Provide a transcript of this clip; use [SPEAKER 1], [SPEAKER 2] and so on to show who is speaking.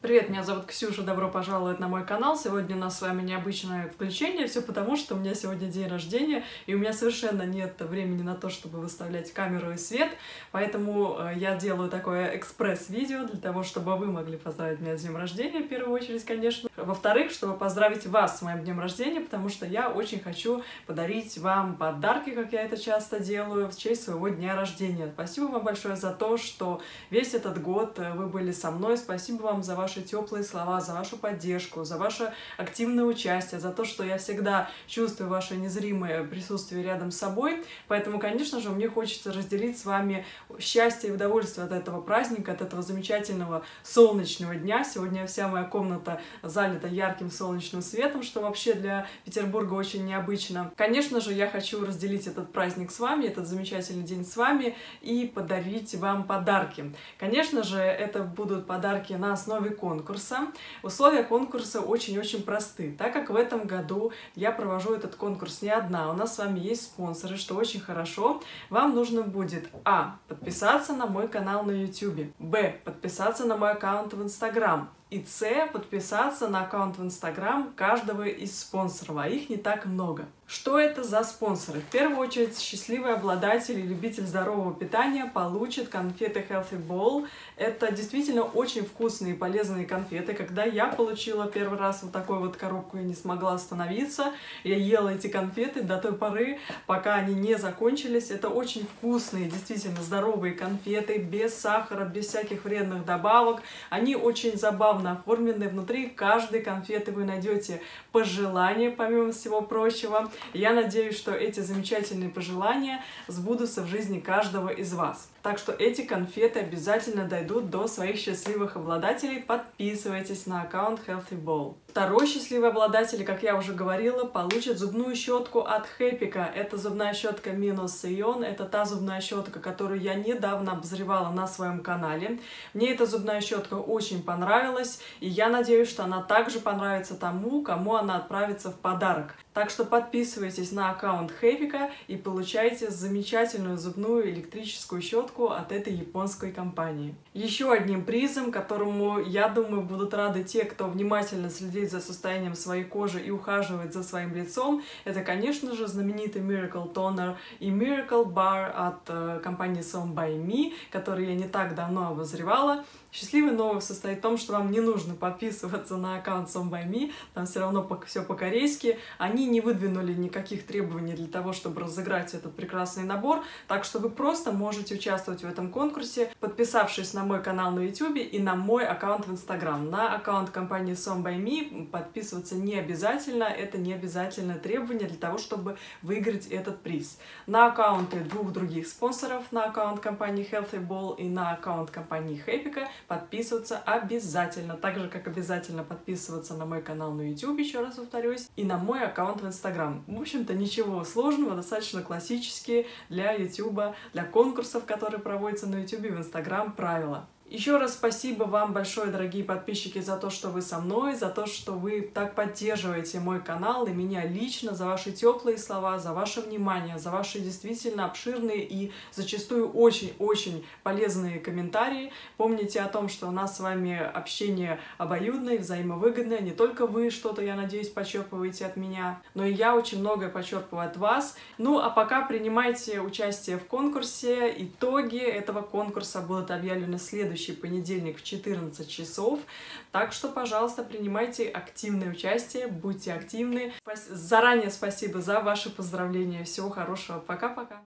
[SPEAKER 1] Привет, меня зовут Ксюша, добро пожаловать на мой канал. Сегодня у нас с вами необычное включение, все потому, что у меня сегодня день рождения, и у меня совершенно нет времени на то, чтобы выставлять камеру и свет, поэтому я делаю такое экспресс-видео для того, чтобы вы могли поздравить меня с днем рождения, в первую очередь, конечно. Во-вторых, чтобы поздравить вас с моим днем рождения, потому что я очень хочу подарить вам подарки, как я это часто делаю, в честь своего дня рождения. Спасибо вам большое за то, что весь этот год вы были со мной, спасибо вам за ваши теплые слова, за вашу поддержку, за ваше активное участие, за то, что я всегда чувствую ваше незримое присутствие рядом с собой. Поэтому, конечно же, мне хочется разделить с вами счастье и удовольствие от этого праздника, от этого замечательного солнечного дня. Сегодня вся моя комната залита ярким солнечным светом, что вообще для Петербурга очень необычно. Конечно же, я хочу разделить этот праздник с вами, этот замечательный день с вами и подарить вам подарки. Конечно же, это будут подарки на основе конкурса. Условия конкурса очень-очень просты, так как в этом году я провожу этот конкурс не одна. У нас с вами есть спонсоры, что очень хорошо. Вам нужно будет подписаться на мой канал на YouTube, подписаться на мой аккаунт в Instagram, и подписаться на аккаунт в Instagram каждого из спонсоров, а их не так много. Что это за спонсоры? В первую очередь, счастливый обладатель и любитель здорового питания получит конфеты Healthy Ball. Это действительно очень вкусные и полезные конфеты. Когда я получила первый раз вот такую вот коробку, я не смогла остановиться. Я ела эти конфеты до той поры, пока они не закончились. Это очень вкусные, действительно здоровые конфеты, без сахара, без всяких вредных добавок. Они очень забавно оформлены. Внутри каждой конфеты вы найдете пожелания, помимо всего прочего. Я надеюсь, что эти замечательные пожелания сбудутся в жизни каждого из вас. Так что эти конфеты обязательно дойдут до своих счастливых обладателей. Подписывайтесь на аккаунт Healthy Ball. Второй счастливый обладатель, как я уже говорила, получит зубную щетку от Хэпика. Это зубная щетка минус ион. Это та зубная щетка, которую я недавно обозревала на своем канале. Мне эта зубная щетка очень понравилась, и я надеюсь, что она также понравится тому, кому она отправится в подарок. Так что подписывайтесь на аккаунт Хэпика и получайте замечательную зубную электрическую щетку от этой японской компании. Еще одним призом, которому, я думаю, будут рады те, кто внимательно следит за состоянием своей кожи и ухаживает за своим лицом, это, конечно же, знаменитый Miracle Toner и Miracle Bar от компании Some by Me, который я не так давно обозревала. Счастливая новость состоит в том, что вам не нужно подписываться на аккаунт Some by Me, там все равно все по-корейски. Они не выдвинули никаких требований для того, чтобы разыграть этот прекрасный набор, так что вы просто можете участвовать в этом конкурсе, подписавшись на мой канал на YouTube и на мой аккаунт в Instagram. На аккаунт компании Some by Me подписываться не обязательно, это не обязательное требование для того, чтобы выиграть этот приз. На аккаунты двух других спонсоров, на аккаунт компании Healthy Ball и на аккаунт компании Хэпика, подписываться обязательно, так же, как обязательно подписываться на мой канал на YouTube, еще раз повторюсь, и на мой аккаунт в Instagram. В общем-то, ничего сложного, достаточно классические для YouTube, для конкурсов, которые проводятся на YouTube и в Instagram правила. Еще раз спасибо вам большое, дорогие подписчики, за то, что вы со мной, за то, что вы так поддерживаете мой канал и меня лично, за ваши теплые слова, за ваше внимание, за ваши действительно обширные и зачастую очень-очень полезные комментарии. Помните о том, что у нас с вами общение обоюдное, взаимовыгодное. Не только вы что-то, я надеюсь, почерпываете от меня, но и я очень многое почерпываю от вас. Ну, а пока принимайте участие в конкурсе. Итоги этого конкурса будут объявлены в следующий понедельник в 14 часов. Так что, пожалуйста, принимайте активное участие, будьте активны. Заранее спасибо за ваши поздравления. Всего хорошего. Пока-пока.